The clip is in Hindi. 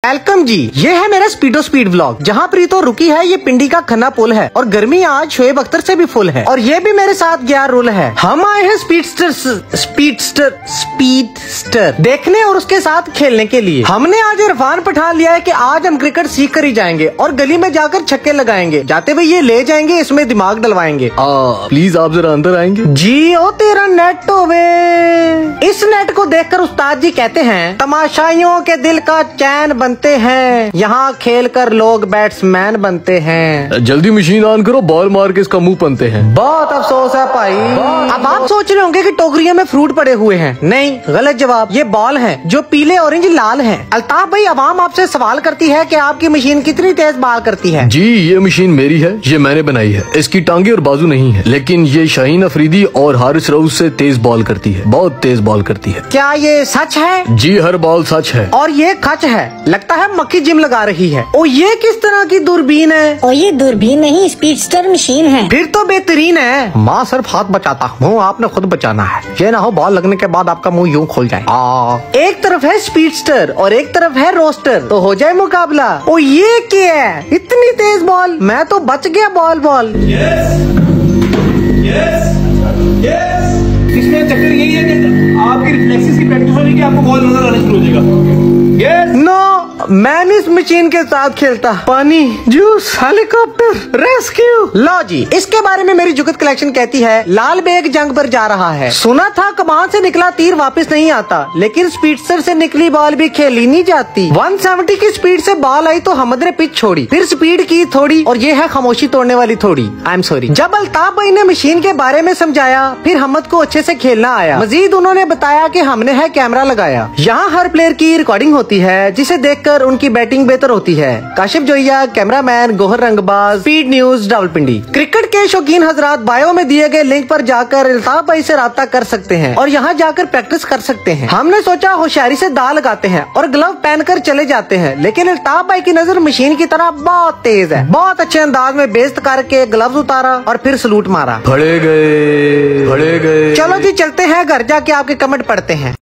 वेलकम जी, ये है मेरा स्पीडो स्पीड व्लॉग, जहाँ प्रीतो रुकी है ये पिंडी का खन्ना पुल है और गर्मी आज शोएब अख्तर से भी फुल है और ये भी मेरे साथ गया रूल है। हम आए हैं स्पीडस्टर देखने और उसके साथ खेलने के लिए। हमने आज इरफान पठान लिया है कि आज हम क्रिकेट सीख कर ही जाएंगे और गली में जाकर छक्के लगाएंगे। जाते हुए ये ले जाएंगे, इसमें दिमाग डलवाएंगे। प्लीज आप जरा अंदर आएंगे। जी ओ तेरा नेट होवे। इस नेट को देखकर उस्ताद जी कहते हैं तमाशाइयों के दिल का चैन बनते हैं, यहाँ खेल कर लोग बैट्समैन बनते हैं। जल्दी मशीन ऑन करो, बॉल मार के इसका मुंह बनते हैं। बहुत अफसोस है भाई। अब आप सोच रहे होंगे कि टोकरियों में फ्रूट पड़े हुए हैं। नहीं, गलत जवाब। ये बॉल हैं जो पीले ऑरेंज लाल हैं। अल्ताफ भाई, अवाम आपसे सवाल करती है कि आपकी मशीन कितनी तेज बॉल करती है। जी ये मशीन मेरी है, ये मैंने बनाई है। इसकी टांगे और बाजू नहीं है, लेकिन ये शाहीन अफरीदी और हारिस रऊफ से तेज बॉल करती है, बहुत तेज बॉल करती है। क्या ये सच है? जी हर बॉल सच है। और ये खच है, लगता है मक्खी जिम लगा रही है। ओ ये किस तरह की दूरबीन है? और ये दूरबीन नहीं, स्पीडस्टर मशीन है। फिर तो बेहतरीन है। माँ सिर्फ हाथ बचाता, मुँह आपने खुद बचाना है। ये ना हो बॉल लगने के बाद आपका मुंह यूं खोल जाए। एक तरफ है स्पीडस्टर और एक तरफ है रोस्टर, तो हो जाए मुकाबला। ओ ये क्या है, इतनी तेज बॉल? मैं तो बच गया बॉल। इसमें चक्कर यही है कि आपकी रिफ्लेक्सेस की प्रैक्टिस होने की आपको बॉल नजर आना शुरू हो जाएगा। नो, मैं नहीं इस मशीन के साथ खेलता। पानी, जूस, हेलीकॉप्टर, रेस्क्यू। लो जी, इसके बारे में मेरी जुगत कलेक्शन कहती है लाल बेग जंग पर जा रहा है। सुना था कमान से निकला तीर वापस नहीं आता, लेकिन स्पीडस्टर से निकली बॉल भी खेली नहीं जाती। 170 की स्पीड से बॉल आई तो हमद ने पिच छोड़ी, फिर स्पीड की थोड़ी और ये है खामोशी तोड़ने वाली थोड़ी। I am sorry. जब अल्ताफ भाई ने मशीन के बारे में समझाया, फिर हमद को अच्छे से खेलना आया। मजीद उन्होंने बताया कि हमने है कैमरा लगाया, यहाँ हर प्लेयर की रिकॉर्डिंग होती है जिसे देखकर उनकी बैटिंग बेहतर होती है। काशिफ जोइया, कैमरामैन गोहर रंगबाज, स्पीड न्यूज रावलपिंडी। क्रिकेट के शौकीन हजरात बायो में दिए गए लिंक पर जाकर अल्ताफ भाई से राब्ता कर सकते हैं और यहाँ जाकर प्रैक्टिस कर सकते हैं। हमने सोचा होशियारी से दाल लगाते हैं और ग्लव पहनकर चले जाते हैं, लेकिन अल्ताफ भाई की नजर मशीन की तरह बहुत तेज है। बहुत अच्छे अंदाज में बेइज्जत करके ग्लव्स उतारा और फिर सलूट मारा। फड़े गए। चलो जी चलते हैं घर, जाके आपके कमेंट पढ़ते हैं।